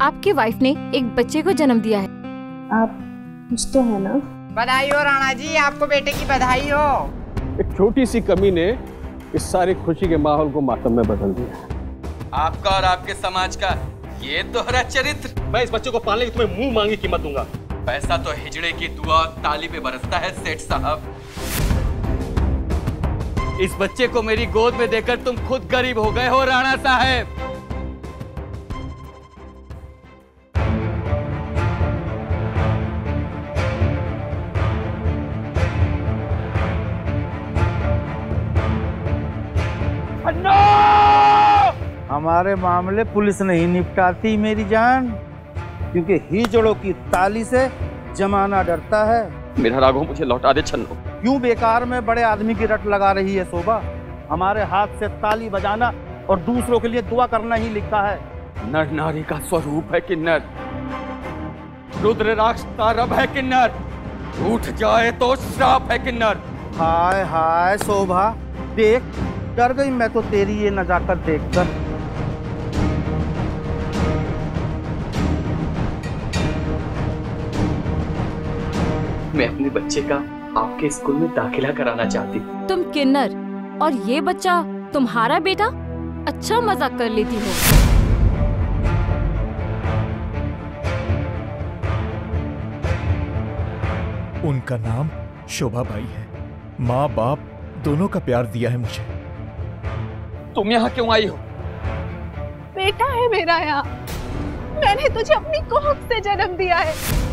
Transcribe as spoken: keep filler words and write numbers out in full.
आपकी वाइफ ने एक बच्चे को जन्म दिया है। आप कुछ तो है ना? बधाई हो राणा जी, आपको बेटे की बधाई हो। एक छोटी सी कमी ने इस सारी खुशी के माहौल को मातम में बदल दिया। आपका और आपके समाज का ये दोहरा चरित्र। मैं इस बच्चे को पालने की तुम्हें मुंह मांगी कीमत दूंगा। पैसा तो हिजड़े की दुआ ताली पे बरसता है सेठ साहब। इस बच्चे को मेरी गोद में देकर तुम खुद गरीब हो गए हो राणा साहब। हमारे मामले पुलिस नहीं निपटाती मेरी जान, क्योंकि हिजड़ों की ताली से जमाना डरता है। मेरा राघव मुझे लौटा दे छन्नो। क्यों बेकार में बड़े आदमी की रट लगा रही है शोभा? हमारे हाथ से ताली बजाना और दूसरों के लिए दुआ करना ही लिखा है। नर नारी का स्वरूप है किन्नर, रुद्र राक्ष का रब है किन्नर, उठ जाए तो श्राप है किन्नर। हाय हाय शोभा, देख डर गई मैं तो तेरी ये नजाकत देखकर। मैं अपने बच्चे का आपके स्कूल में दाखिला कराना चाहती हूँ। तुम किन्नर और ये बच्चा तुम्हारा बेटा? अच्छा मजाक कर लेती हो। उनका नाम शोभा बाई है। माँ बाप दोनों का प्यार दिया है मुझे। तुम यहाँ क्यों आई हो? बेटा है मेरा यहाँ, मैंने तुझे अपनी कोख से जन्म दिया है।